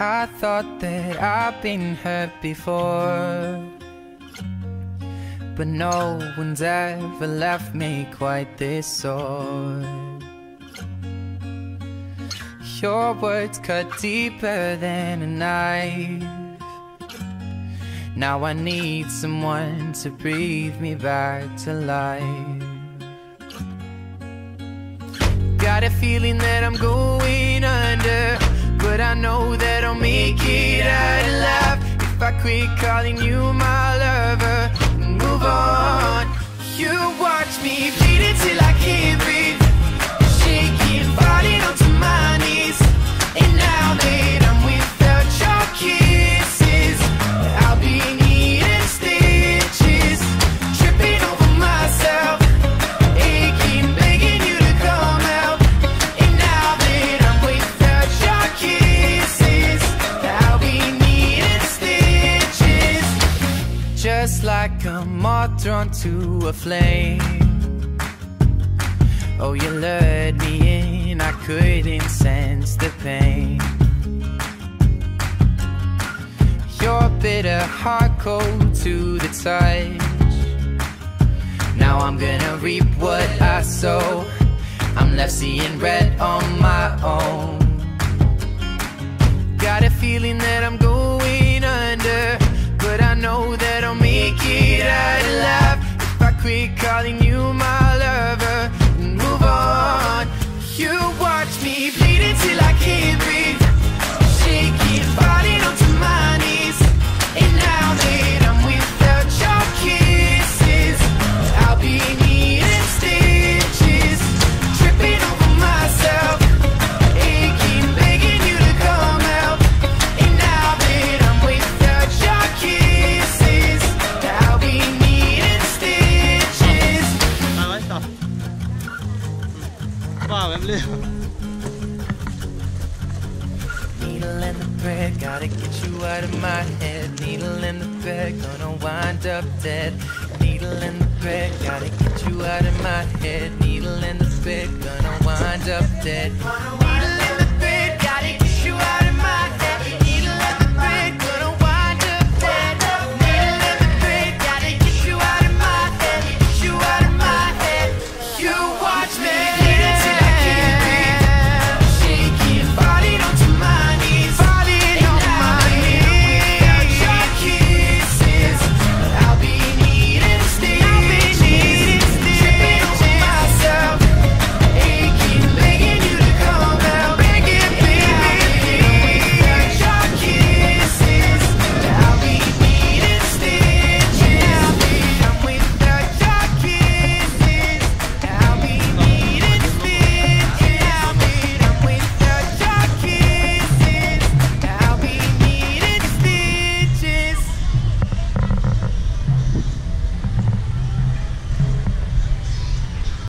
I thought that I've been hurt before, but no one's ever left me quite this sore. Your words cut deeper than a knife. Now I need someone to breathe me back to life. Got a feeling that I'm going under, but I know that I'll make it out alive if I quit calling you my lover and move on. You watch me bleed till I can't breathe, shaking, falling onto my knees. And now that I'm without your kisses, I'll be needing stitches, tripping over myself, aching, begging you to come out. And now that I'm without your kisses, I'll be needing stitches. Just like a moth drawn to a flame, oh, you lured me in, I couldn't sense the pain. Your bitter heart cold to the touch. Now I'm gonna reap what I sow. I'm left seeing red on my own. Got a feeling that I'm going under, but I know that I'll make it out alive if I quit calling you my lover and move on. You watch me bleed until I can't breathe, shaking, falling onto my knees. And now that I'm without your kisses, I'll be needing stitches, tripping over myself, aching, begging you to come out. And now that I'm without your kisses, I'll be needing stitches. Needle in the thread, gotta get you out of my head. Needle in the thread, gonna wind up dead. Needle in the thread, gotta get you out of my head. Needle in the thread, gonna wind up dead.